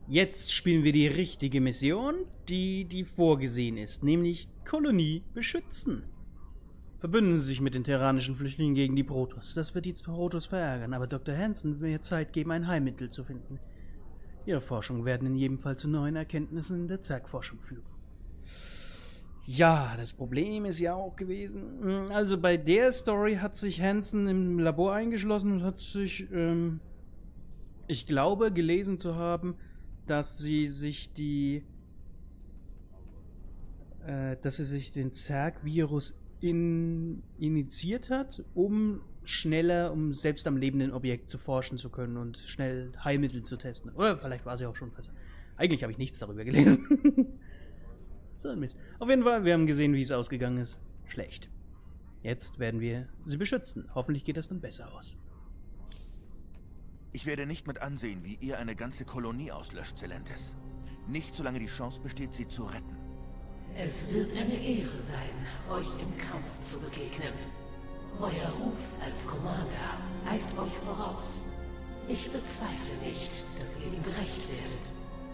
Jetzt spielen wir die richtige Mission, die vorgesehen ist, nämlich Kolonie beschützen. Verbünden Sie sich mit den terranischen Flüchtlingen gegen die Protoss. Das wird die Protoss verärgern, aber Dr. Hansen will mir Zeit geben, ein Heilmittel zu finden. Ihre Forschungen werden in jedem Fall zu neuen Erkenntnissen in der Zergforschung führen. Ja, das Problem ist ja auch gewesen, also bei der Story hat sich Hansen im Labor eingeschlossen und hat sich, ich glaube, gelesen zu haben, dass sie sich den Zerg-Virus initiiert hat, um selbst am lebenden Objekt zu forschen zu können und schnell Heilmittel zu testen. Oder vielleicht war sie auch schon versagt. Eigentlich habe ich nichts darüber gelesen. So ein Mist. Auf jeden Fall, wir haben gesehen, wie es ausgegangen ist. Schlecht. Jetzt werden wir sie beschützen. Hoffentlich geht das dann besser aus. Ich werde nicht mit ansehen, wie ihr eine ganze Kolonie auslöscht, Celentis. Nicht solange die Chance besteht, sie zu retten. Es wird eine Ehre sein, euch im Kampf zu begegnen. Euer Ruf als Commander eilt euch voraus. Ich bezweifle nicht, dass ihr ihm gerecht werdet.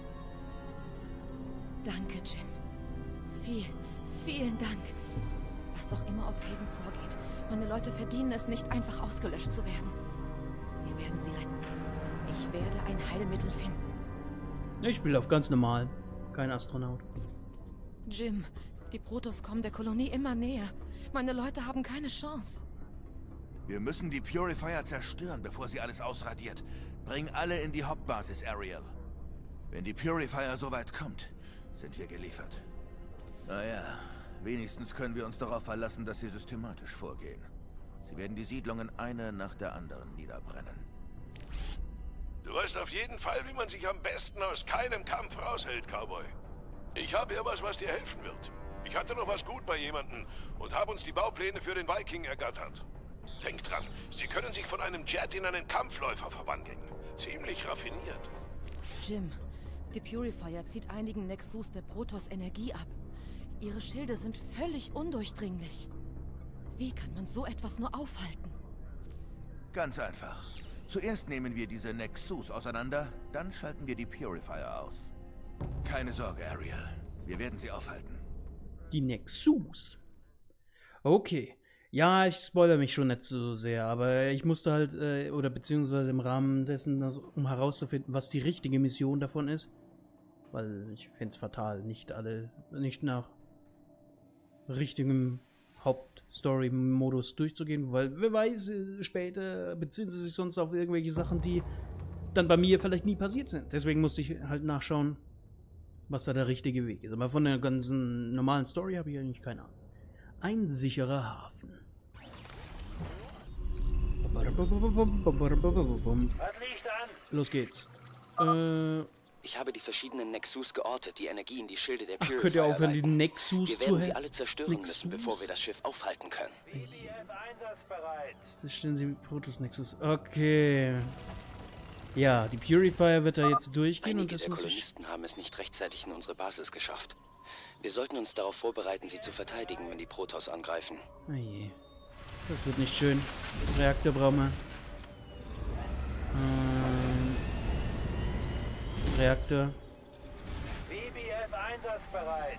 Danke, Jim. Vielen Dank. Was auch immer auf Haven vorgeht, meine Leute verdienen es nicht, einfach ausgelöscht zu werden. Wir werden sie retten. Ich werde ein Heilmittel finden. Ich spiele auf ganz normal. Kein Astronaut. Jim, die Protoss kommen der Kolonie immer näher. Meine Leute haben keine Chance. Wir müssen die Purifier zerstören, bevor sie alles ausradiert. Bring alle in die Hauptbasis, Ariel. Wenn die Purifier so weit kommt, sind wir geliefert. Naja, wenigstens können wir uns darauf verlassen, dass sie systematisch vorgehen. Sie werden die Siedlungen eine nach der anderen niederbrennen. Du weißt auf jeden Fall, wie man sich am besten aus keinem Kampf raushält, Cowboy. Ich habe hier was dir helfen wird. Ich hatte noch was gut bei jemandem und habe uns die Baupläne für den Viking ergattert. Denk dran, sie können sich von einem Jet in einen Kampfläufer verwandeln. Ziemlich raffiniert. Jim, die Purifier zieht einigen Nexus der Protoss Energie ab. Ihre Schilde sind völlig undurchdringlich. Wie kann man so etwas nur aufhalten? Ganz einfach. Zuerst nehmen wir diese Nexus auseinander, dann schalten wir die Purifier aus. Keine Sorge, Ariel. Wir werden sie aufhalten. Die Nexus. Okay. Ja, ich spoilere mich schon nicht so sehr, aber ich musste halt, oder beziehungsweise im Rahmen dessen, um herauszufinden, was die richtige Mission davon ist. Weil ich finde es fatal, nicht nach richtigem Hauptstory-Modus durchzugehen, weil wer weiß, später beziehen sie sich sonst auf irgendwelche Sachen, die dann bei mir vielleicht nie passiert sind. Deswegen musste ich halt nachschauen, was da der richtige Weg ist. Aber von der ganzen normalen Story habe ich eigentlich keine Ahnung. Ein sicherer Hafen. Los geht's. Ich habe die verschiedenen Nexus geortet, die Energie in die Schilde der Purifier könnt ihr aufhören, die leiten. Nexus Wir werden sie alle zerstören müssen, bevor wir das Schiff aufhalten können. Zerstören Sie Protoss Nexus. Okay. Ja, die Purifier wird da jetzt durchgehen Einige und das der muss ich... Kolonisten haben es nicht rechtzeitig in unsere Basis geschafft. Wir sollten uns darauf vorbereiten, sie zu verteidigen, wenn die Protoss angreifen. Oh je. Das wird nicht schön. Reaktor brauchen wir. Reaktor. BBF einsatzbereit.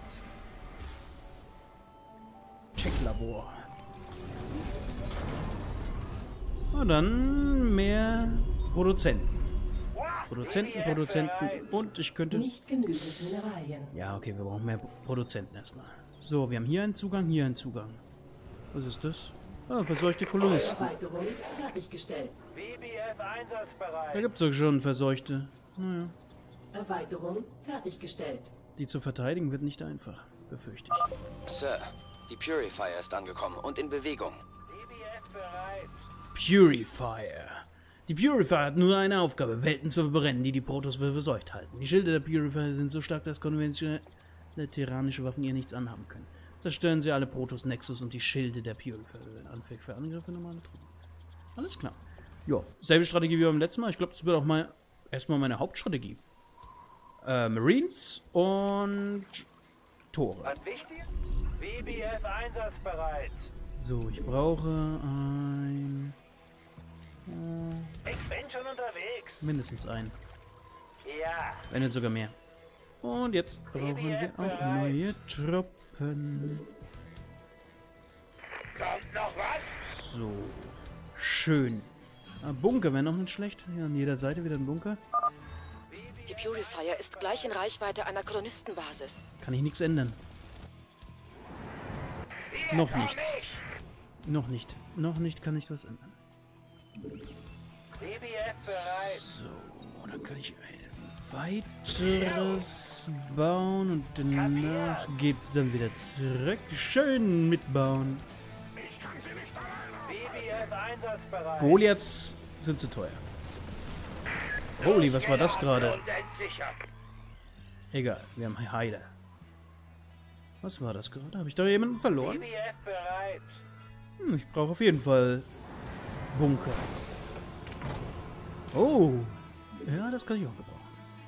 Checklabor. Na dann mehr Produzenten. Produzenten und ich könnte... Nicht genügend Mineralien. Ja, okay, wir brauchen mehr Produzenten erstmal. So, wir haben hier einen Zugang, hier einen Zugang. Was ist das? Ah, verseuchte Kolonisten. Erweiterung fertiggestellt. BBF einsatzbereit. Da gibt es doch schon Verseuchte. Naja. Erweiterung fertiggestellt. Die zu verteidigen wird nicht einfach, befürchte ich. Sir, die Purifier ist angekommen und in Bewegung. BBF bereit. Purifier. Die Purifier hat nur eine Aufgabe, Welten zu verbrennen, die die Protoss für verseucht halten. Die Schilde der Purifier sind so stark, dass konventionelle tyrannische Waffen ihr nichts anhaben können. Zerstören sie alle Protoss Nexus und die Schilde der Purifier werden anfällig für Angriffe normale Truppen. Alles klar. Ja, selbe Strategie wie beim letzten Mal. Ich glaube, das wird auch mal erstmal meine Hauptstrategie. Marines und Tore. Was wichtig? BBF einsatzbereit. So, ich brauche ein... Ich bin schon unterwegs. mindestens ein. Ja. Wenn nicht sogar mehr. Und jetzt brauchen wir auch neue Truppen. Kommt noch was? So. Schön. Bunker wäre noch nicht schlecht. Hier an jeder Seite wieder ein Bunker. Die Purifier ist gleich in Reichweite einer Kolonistenbasis. Kann ich nichts ändern. Noch nichts. Noch nicht. Noch nicht kann ich was ändern. BBF bereit. So, dann kann ich ein weiteres bauen und danach geht's dann wieder zurück. Schön mitbauen. BBF einsatzbereit. Goliaths sind zu teuer. Holy, was war das gerade? Und entsichert. Egal, wir haben Heiler. Was war das gerade? Habe ich da jemanden verloren? BBF bereit. Ich brauche auf jeden Fall Bunker. Oh. Ja, das kann ich auch gebrauchen.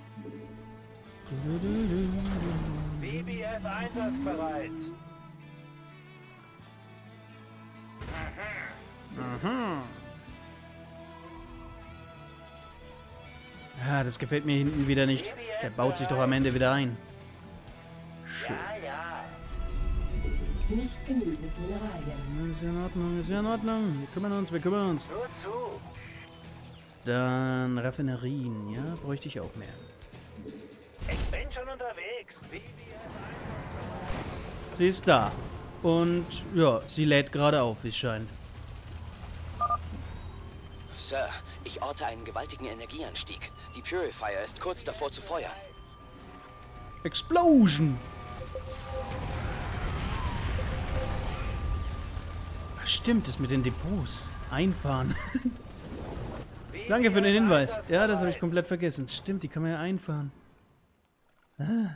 BBF einsatzbereit. Aha. Ja, das gefällt mir hinten wieder nicht. Der baut sich doch am Ende wieder ein. Schön. Ja, ja. Nicht genügend Mineralien. Ist ja in Ordnung, ist ja in Ordnung. Wir kümmern uns, wir kümmern uns. Nur zu. Dann Raffinerien, ja, bräuchte ich auch mehr. Ich bin schon unterwegs. BBF Sie ist da. Und ja, sie lädt gerade auf, wie es scheint. Sir, ich orte einen gewaltigen Energieanstieg. Die Purifier ist kurz davor zu feuern. Explosion! Ach, stimmt, das mit den Depots. Einfahren. Danke für den Hinweis. Ja, das habe ich komplett vergessen. Stimmt, die kann man ja einfahren. Ah.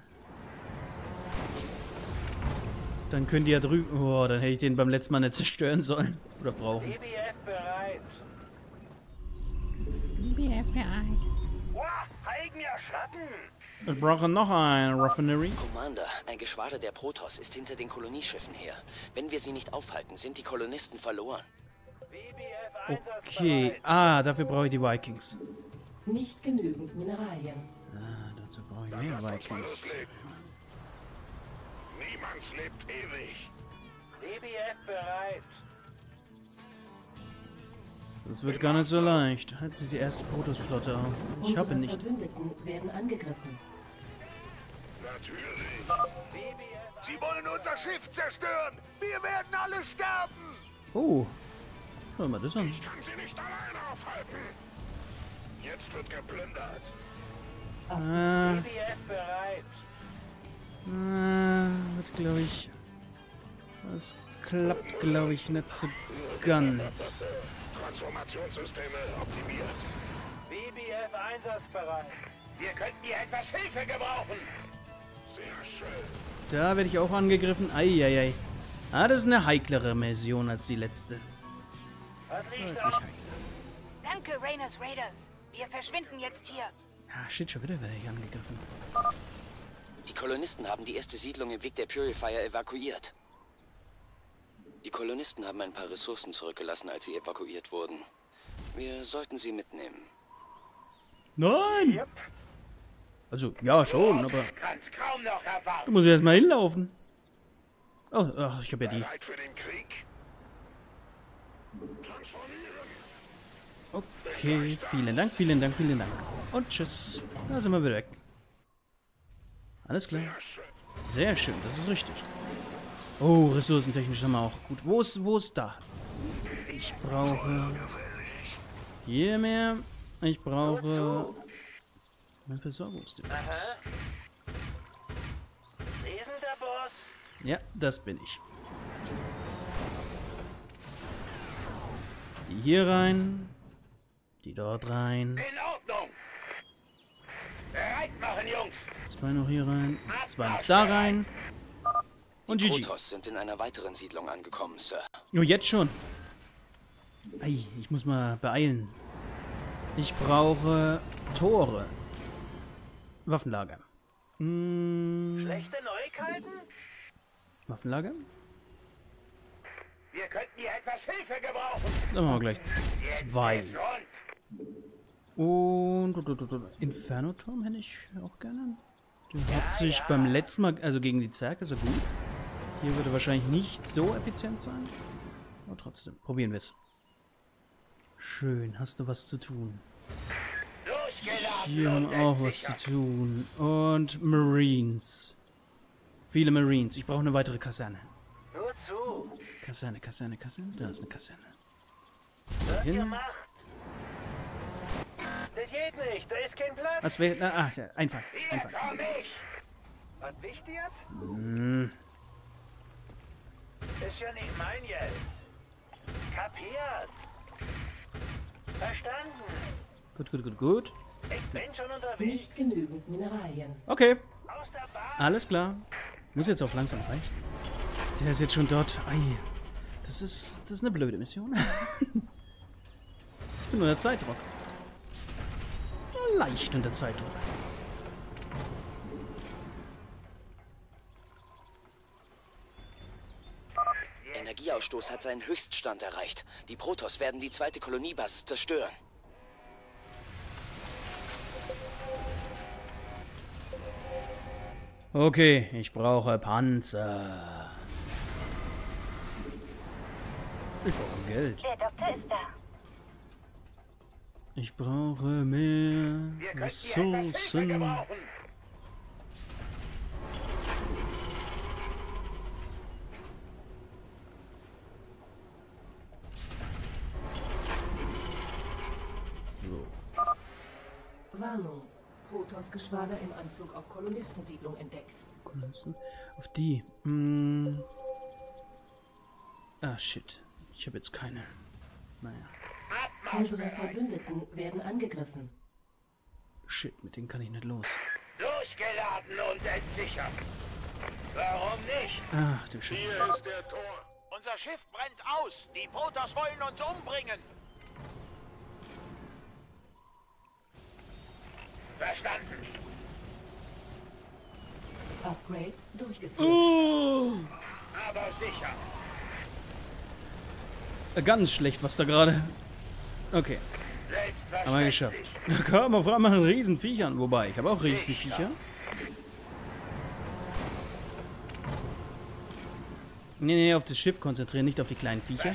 Dann können die ja drüben... Oh, dann hätte ich den beim letzten Mal nicht zerstören sollen. Oder brauchen. BBF bereit. Wow, eigener Schatten. Wir brauchen noch ein Raffinery. Commander, ein Geschwader der Protoss ist hinter den Kolonieschiffen her. Wenn wir sie nicht aufhalten, sind die Kolonisten verloren. BBF Okay. Ah, dafür brauche ich die Vikings. Nicht genügend Mineralien. Ah, dazu brauche ich mehr Vikings. Niemand lebt ewig. BBF bereit. Das wird gar nicht so leicht. Halten Sie die erste Protoss-Flotte auf. Ich habe Unsere nicht. Verbündeten werden angegriffen. Natürlich. BBF Sie wollen unser Schiff zerstören! Wir werden alle sterben! Oh. Schau mal das an. Ich kann sie nicht alleine aufhalten. Jetzt wird geplündert. BBF bereit. Wird, glaube ich... Das klappt, glaube ich, nicht so ganz. Transformationssysteme optimiert. BBF einsatzbereit. Wir könnten hier etwas Hilfe gebrauchen. Sehr schön. Da werde ich auch angegriffen. Eieiei. Ah, das ist eine heiklere Mission als die letzte. Was liegt Deutlich auf? heikler. Danke, Raynors Raiders. Wir verschwinden jetzt hier. Ah, shit, schon wieder werde ich angegriffen. Die Kolonisten haben die erste Siedlung im Weg der Purifier evakuiert. Die Kolonisten haben ein paar Ressourcen zurückgelassen, als sie evakuiert wurden. Wir sollten sie mitnehmen. Nein! Also, ja, schon, aber Kann's kaum noch da erwarten. muss ich erstmal hinlaufen. Oh, ach, ich habe ja die. Bereit für den Krieg? Transformieren. Okay, vielen Dank, vielen Dank, vielen Dank. Und tschüss. Da sind wir wieder weg. Alles klar. Sehr schön, das ist richtig. Oh, ressourcentechnisch haben wir auch gut. Wo ist da? Ich brauche hier mehr. Ich brauche mein Versorgungsdepot. Sie sind der Boss. Ja, das bin ich. Die hier rein. Die dort rein. In Ordnung. Bereit machen, Jungs. Zwei noch hier rein. Zwei noch da rein. Und Die GG. Protoss sind in einer weiteren Siedlung angekommen, Sir. Oh, jetzt schon. Ei, ich muss mal beeilen. Ich brauche Tore. Waffenlager. Schlechte Neuigkeiten? Waffenlager? Wir könnten hier etwas Hilfe gebrauchen. Dann machen wir gleich zwei. Jetzt rund. Und Inferno-Turm hätte ich auch gerne. Der hat sich beim letzten Mal, also gegen die Zerg, ist er gut. Hier würde er wahrscheinlich nicht so effizient sein. Aber trotzdem, probieren wir es. Schön, hast du was zu tun. Hier haben wir auch was zu tun. Und Marines. Viele Marines. Ich brauche eine weitere Kaserne. Nur zu. Kaserne. Da ist eine Kaserne. Wird Hin. gemacht. Das geht nicht, da ist kein Platz. Was wäre. Ah, ja, einfach. Hier komm ich. Was wichtig? Hm. Ist ja nicht mein Geld. Kapiert. Verstanden. Gut. Ich bin schon unterwegs. Nicht genügend Mineralien. Okay, Aus der Bahn. alles klar. Muss jetzt auch langsam rein. Der ist jetzt schon dort. Ei. Das ist eine blöde Mission. Ich bin unter Zeitdruck. Leicht unter Zeitdruck. Energieausstoß hat seinen Höchststand erreicht. Die Protoss werden die zweite Koloniebasis zerstören. Okay, ich brauche Panzer. Ich brauche Geld. Der Doktor ist da. Ich brauche mehr Wir könnten hier etwas Hilfe Ressourcen. gebrauchen. Warnung. Protoss-Geschwader im Anflug auf Kolonistensiedlung entdeckt. Auf die. Ah, shit. Ich habe jetzt keine. Naja. Unsere Verbündeten werden angegriffen. Shit, mit denen kann ich nicht los. Durchgeladen und entsichert. Warum nicht? Ach du Scheiße. Hier ist der Tor. Unser Schiff brennt aus. Die Protoss wollen uns umbringen. Verstanden. Upgrade durchgeführt. Aber sicher. Ganz schlecht, was da gerade. Okay, haben wir geschafft. Da kam auf einmal ein Riesenviechern. Wobei, ich habe auch Riesenviecher. Nee, auf das Schiff konzentrieren, nicht auf die kleinen Viecher.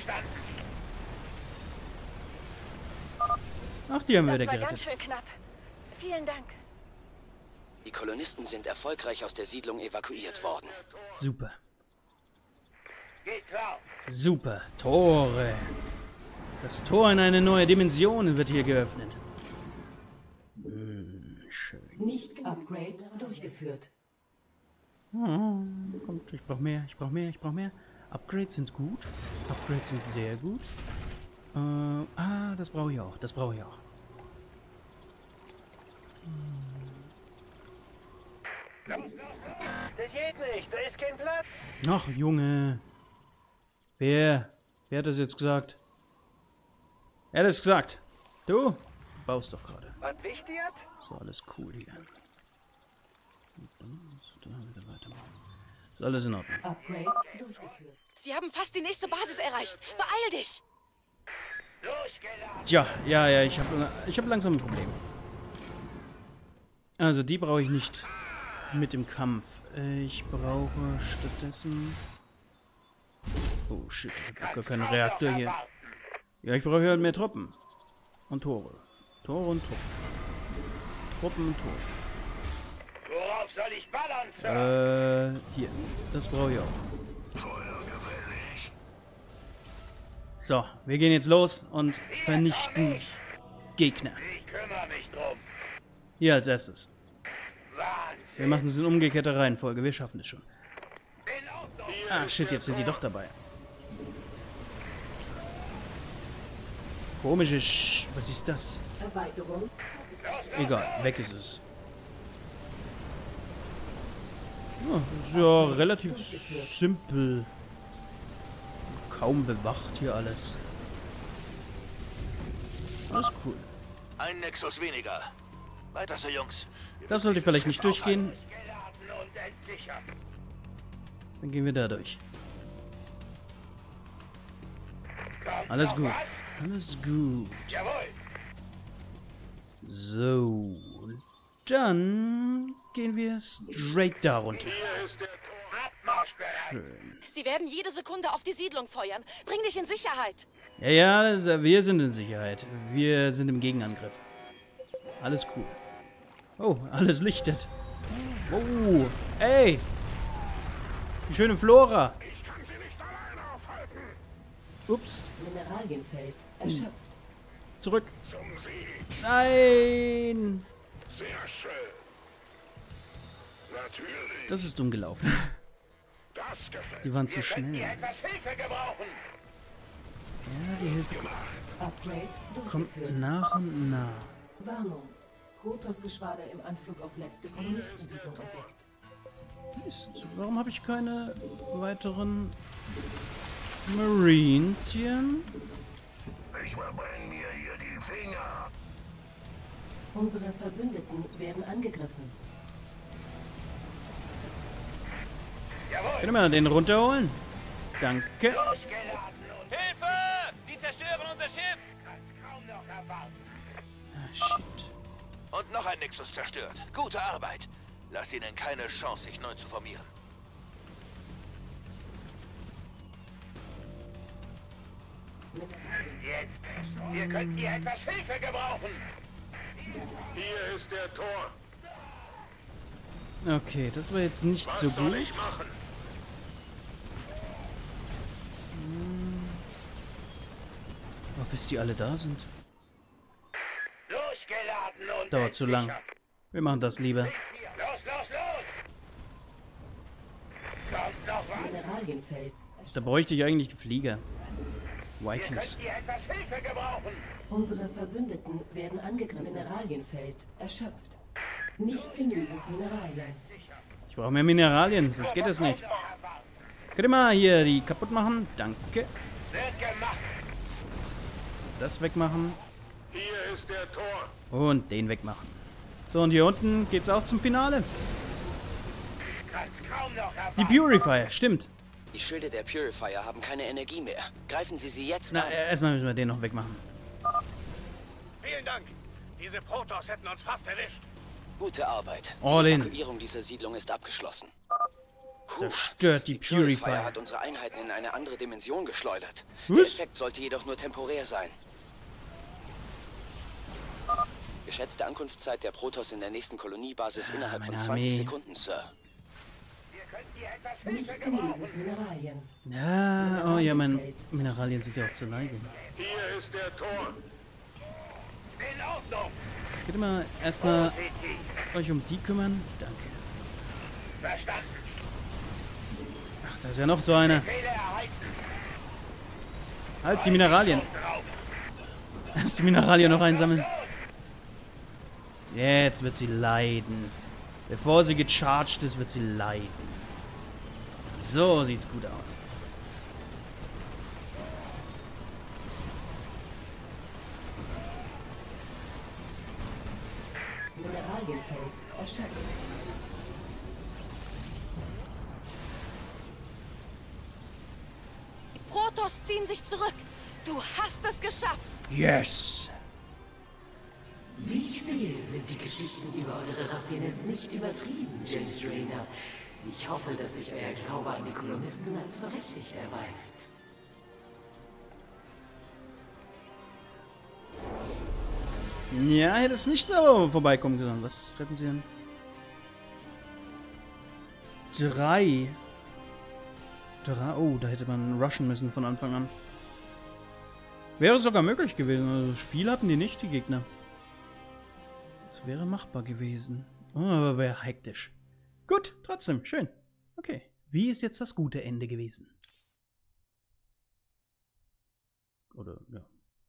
Ach, die haben wir wieder Das war ganz gerettet. schön knapp. Vielen Dank. Die Kolonisten sind erfolgreich aus der Siedlung evakuiert worden. Super. Geht klar. Super. Tore. Das Tor in eine neue Dimension wird hier geöffnet. Schön. Nicht-Upgrade durchgeführt. Kommt, ich brauche mehr. Upgrades sind gut. Upgrades sind sehr gut. Das brauche ich auch. Das geht nicht, da ist kein Platz. Ach, Junge. Wer hat das jetzt gesagt? Wer hat das gesagt? Du baust doch gerade. Was wichtig? So, alles cool hier. Und dann da wieder weitermachen. Ist alles in Ordnung. Upgrade durchgeführt. Sie haben fast die nächste Basis erreicht. Beeil dich! Durchgeladen. Tja, ja, ich hab langsam ein Problem. Also, die brauche ich nicht mit dem Kampf. Ich brauche stattdessen... Oh, shit, ich habe gar keinen Reaktor hier. Ja, ich brauche ja mehr Truppen. Und Tore. Tore und Truppen. Truppen und Tore. Worauf soll ich ballern, Sir? Hier. Das brauche ich auch. So, wir gehen jetzt los und vernichten Gegner. Ich kümmere mich drum. Hier als erstes. Wahnsinn. Wir machen es in umgekehrter Reihenfolge. Wir schaffen es schon. In Ordnung. Ah, shit, jetzt sind die doch dabei. Komische Was ist das? Erweiterung. Egal, weg ist es. Ja, ist ja relativ simpel. Kaum bewacht hier alles. Alles cool. Ein Nexus weniger. Weiter so, Jungs. Wir Das müssen sollte dieses vielleicht Schiff nicht durchgehen. Durchgeladen und entsichert. Dann gehen wir da durch. Kommt Alles noch gut. was? Alles gut. Jawohl. So. Dann gehen wir straight da runter. Schön. Sie werden jede Sekunde auf die Siedlung feuern. Bring dich in Sicherheit. Ja, wir sind in Sicherheit. Wir sind im Gegenangriff. Alles cool. Oh, alles lichtet. Oh, ey. Die schöne Flora. Ups. Mineralienfeld erschöpft. Zurück. Nein. Sehr schön. Natürlich. Das ist dumm gelaufen. Das gefällt. Die waren zu schnell. Ja, Etwas Hilfe gebrauchen. die Hilfe Upgrade kommt durchgeführt. nach und nach. Warnung. Protoss-Geschwader im Anflug auf letzte Kolonistensiedlung entdeckt. Mist, warum habe ich keine weiteren Marinchen? Ich verbrenne mir hier die Finger. Unsere Verbündeten werden angegriffen. Können wir den runterholen? Danke. Hilfe! Sie zerstören unser Schiff! Kann's kaum noch erwarten. Ah, shit. Und noch ein Nexus zerstört. Gute Arbeit. Lass ihnen keine Chance, sich neu zu formieren. Jetzt! Wir könnten hier etwas Hilfe gebrauchen! Hier ist der Tor. Okay, das war jetzt nicht Was so soll gut. ich machen? Oh, bis die alle da sind. Durchgeladen und Dauert zu lang. Wir machen das lieber. Los, los, los! Kommt noch was? Mineralienfeld Da bräuchte ich eigentlich die Flieger. Wir Vikings. könnten hier etwas Hilfe gebrauchen! Unsere Verbündeten werden angegriffen. Mineralienfeld erschöpft. Nicht genügend Mineralien. Ich brauche mehr Mineralien, sonst geht das nicht. Könnt ihr mal hier die kaputt machen? Danke. Wird gemacht! Das wegmachen. Hier ist der Tor. Und den wegmachen. So, und hier unten geht's auch zum Finale. Kann's kaum noch erwarten! Die Purifier, stimmt. Die Schilde der Purifier haben keine Energie mehr. Greifen Sie sie jetzt Na, an. erstmal müssen wir den noch wegmachen. Vielen Dank! Diese Protoss hätten uns fast erwischt! Gute Arbeit. All Die in. Evakuierung dieser Siedlung ist abgeschlossen. Zerstört die Purifier Purifier. hat unsere Einheiten in eine andere Dimension geschleudert. Der Was? Effekt sollte jedoch nur temporär sein. Geschätzte Ankunftszeit der Protoss in der nächsten Koloniebasis innerhalb von meine 20 Armee. Sekunden, Sir. Wir könnten hier etwas Hilfe Nicht gebrauchen! genügend Mineralien. Ja, oh ja, Mineralien sind ja auch zur Neige. Hier ist der Tor. In Ordnung! Könnt ihr mal erstmal euch um die kümmern? Danke. Verstanden! Ach, da ist ja noch so einer. Fehler erhalten! Halt die Mineralien. Drauf! Erst die Mineralien noch einsammeln. Jetzt wird sie leiden. Bevor sie gecharged ist, wird sie leiden. So sieht's gut aus. Mineralienfeld erschöpft. Die Protoss ziehen sich zurück. Du hast es geschafft. Yes! Wie ich sehe, sind die Geschichten über eure Raffinesse nicht übertrieben, James Raynor. Ich hoffe, dass sich euer Glaube an die Kolonisten als berechtigt erweist. Ja, hätte es nicht so vorbeikommen können. Was retten sie denn? 3. Oh, da hätte man rushen müssen von Anfang an. Wäre sogar möglich gewesen. Also viel hatten die nicht, die Gegner. Das wäre machbar gewesen. Oh, aber wäre hektisch. Gut, trotzdem, schön. Okay. Wie ist jetzt das gute Ende gewesen? Oder, ja.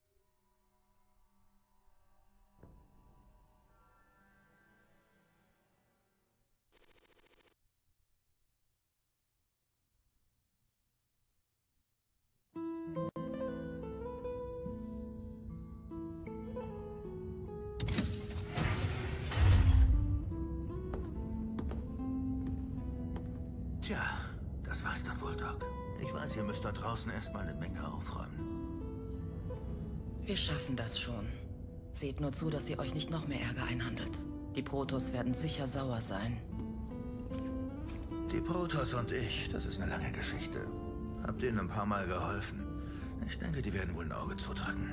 Tja, das war's dann wohl, Doc. Ich weiß, ihr müsst da draußen erstmal eine Menge aufräumen. Wir schaffen das schon. Seht nur zu, dass ihr euch nicht noch mehr Ärger einhandelt. Die Protoss werden sicher sauer sein. Die Protoss und ich, das ist eine lange Geschichte. Hab denen ein paar Mal geholfen. Ich denke, die werden wohl ein Auge zudrücken.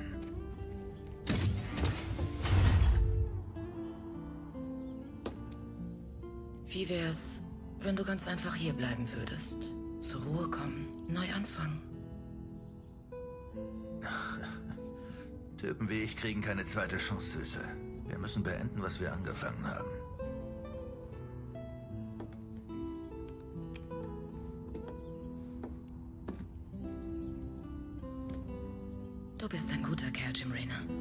Wie wär's, wenn du ganz einfach hier bleiben würdest? Zur Ruhe kommen, neu anfangen. Typen wie ich kriegen keine zweite Chance, Süße. Wir müssen beenden, was wir angefangen haben. Du bist ein guter Kerl, Jim Raynor.